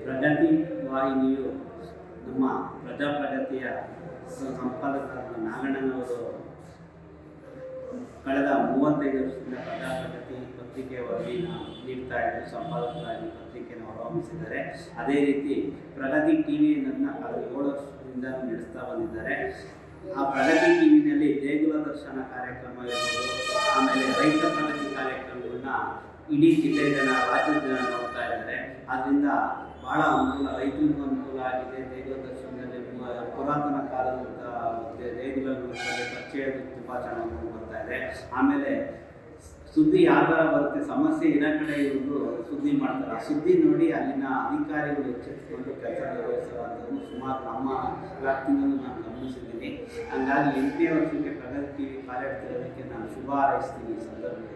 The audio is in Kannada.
ಪ್ರಗತಿ ವಾಹಿನಿಯು ನಮ್ಮ ಪ್ರಜಾಪ್ರಗತಿಯ ಸಂಪಾದಕರಾದ ನಾಗಣ್ಣನವರು ಕಳೆದ 35 ವರ್ಷದಿಂದ ಪ್ರಜಾಪ್ರಗತಿ ಪತ್ರಿಕೆ ವರದಿನ ನೀಡ್ತಾ ಇದ್ದರು, ಸಂಪಾದಕರಾಗಿ ಪತ್ರಿಕೆಯನ್ನು ಹೊರಹೊಮ್ಮಿಸಿದ್ದಾರೆ. ಅದೇ ರೀತಿ ಪ್ರಗತಿ ಟಿವಿಯನ್ನು ಕಳೆದ 7 ವರ್ಷದಿಂದ ನಡೆಸ್ತಾ ಬಂದಿದ್ದಾರೆ. ಆ ಪ್ರಗತಿ ಟಿವಿನಲ್ಲಿ ದೇಗುಲ ದರ್ಶನ ಕಾರ್ಯಕ್ರಮ ಇರ್ಬೋದು, ಆಮೇಲೆ ರೈತ ಪ್ರಗತಿ ಕಾರ್ಯಕ್ರಮಗಳನ್ನ ಇಡೀ ಜಿಲ್ಲೆ ಜನ, ರಾಜ್ಯದ ಜನ ನೋಡ್ತಾ ಇದ್ದಾರೆ. ಆದ್ದರಿಂದ ಭಾಳ ಅನುಕೂಲ, ರೈತರಿಗೂ ಅನುಕೂಲ ಆಗಿದೆ. ದೇಗುಲ ದರ್ಶನದಲ್ಲಿ ಪುರಾತನ ಕಾಲದಂಥ ದೇಗುಲಗಳು ಪರಿಚಯದು ತುಂಬ ಚೆನ್ನಾಗಿ ಬರ್ತಾ ಇದೆ. ಆಮೇಲೆ ಸುದ್ದಿ ಯಾವ ಥರ ಬರುತ್ತೆ, ಸಮಸ್ಯೆ ಇರೋ ಕಡೆ ಇರೋದು ಸುದ್ದಿ ಮಾಡ್ತಾರೆ. ಆ ಸುದ್ದಿ ನೋಡಿ ಅಲ್ಲಿನ ಅಧಿಕಾರಿಗಳು ಎಚ್ಚೆತ್ತುಕೊಂಡು ಕೆಲಸ ನಿರ್ವಹಿಸುವಂಥದ್ದು ಸುಮಾರು ನಮ್ಮ ವ್ಯಾಪ್ತಿನಲ್ಲೂ ನಾನು ಗಮನಿಸಿದ್ದೀನಿ. ಹಾಗಾಗಿ 8ನೇ ವರ್ಷಕ್ಕೆ ಪ್ರಗತಿ ಟಿವಿ ಕಾರ್ಯಾಡ್ತಿರೋದಕ್ಕೆ ನಾನು ಶುಭ ಹಾರೈಸ್ತೀನಿ ಈ ಸಂದರ್ಭದಲ್ಲಿ.